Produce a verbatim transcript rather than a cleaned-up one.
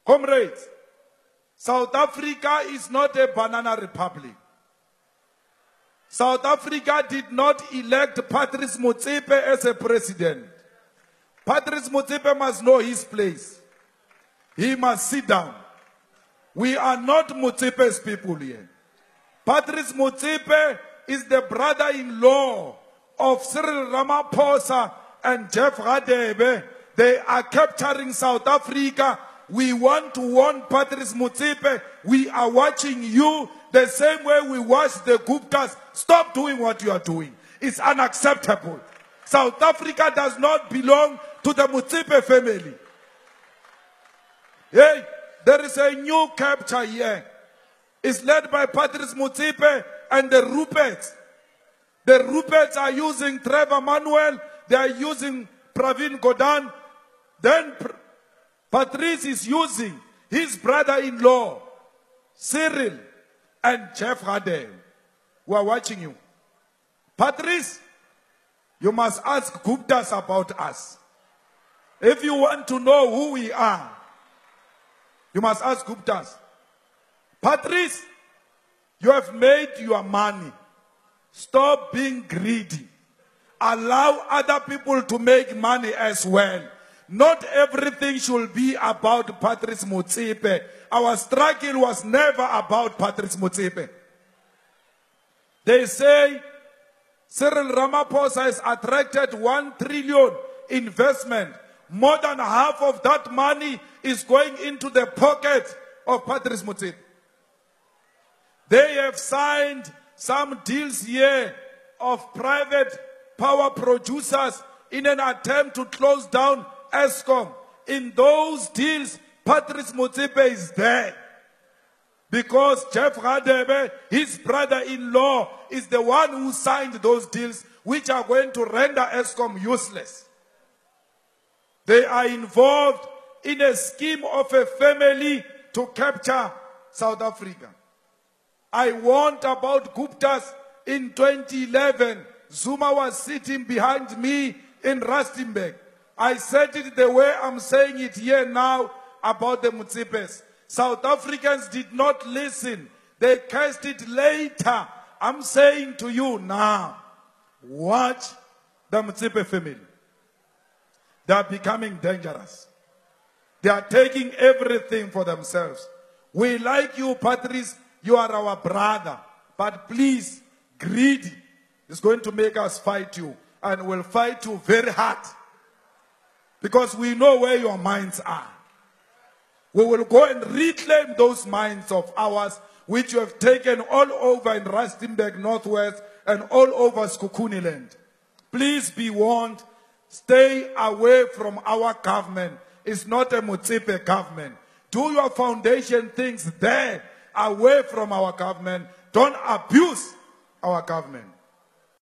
Comrades, South Africa is not a banana republic. South Africa did not elect Patrice Motsepe as a president. Patrice Motsepe must know his place. He must sit down. We are not Motsepe's people here. Patrice Motsepe is the brother-in-law of Cyril Ramaphosa and Jeff Radebe. They are capturing South Africa. We want to warn Patrice Motsepe. We are watching you the same way we watch the Guptas. Stop doing what you are doing. It's unacceptable. South Africa does not belong to the Motsepe family. Hey, there is a new capture here. It's led by Patrice Motsepe and the Ruperts. The Ruperts are using Trevor Manuel. They are using Pravin Gordhan. Then Patrice is using his brother-in-law, Cyril, and Jeff Radebe. We are watching you. Patrice, you must ask Guptas about us. If you want to know who we are, you must ask Guptas. Patrice, you have made your money. Stop being greedy. Allow other people to make money as well. Not everything should be about Patrice Motsepe. Our struggle was never about Patrice Motsepe. They say Cyril Ramaphosa has attracted one trillion investment. More than half of that money is going into the pocket of Patrice Motsepe. They have signed some deals here of private power producers in an attempt to close down Eskom. In those deals, Patrice Motsepe is there. Because Jeff Radebe, his brother-in-law, is the one who signed those deals, which are going to render Eskom useless. They are involved in a scheme of a family to capture South Africa. I warned about Guptas in twenty eleven. Zuma was sitting behind me in Rustenburg. I said it the way I'm saying it here now about the Motsepes. South Africans did not listen. They cast it later. I'm saying to you now, watch the Motsepe family. They are becoming dangerous. They are taking everything for themselves. We like you, Patrice. You are our brother. But please, greedy is going to make us fight you. And we'll fight you very hard. Because we know where your minds are. We will go and reclaim those mines of ours, which you have taken all over in Rustenburg, Northwest, and all over Skokuniland. Please be warned. Stay away from our government. It's not a Motsepe government. Do your foundation things there, away from our government. Don't abuse our government.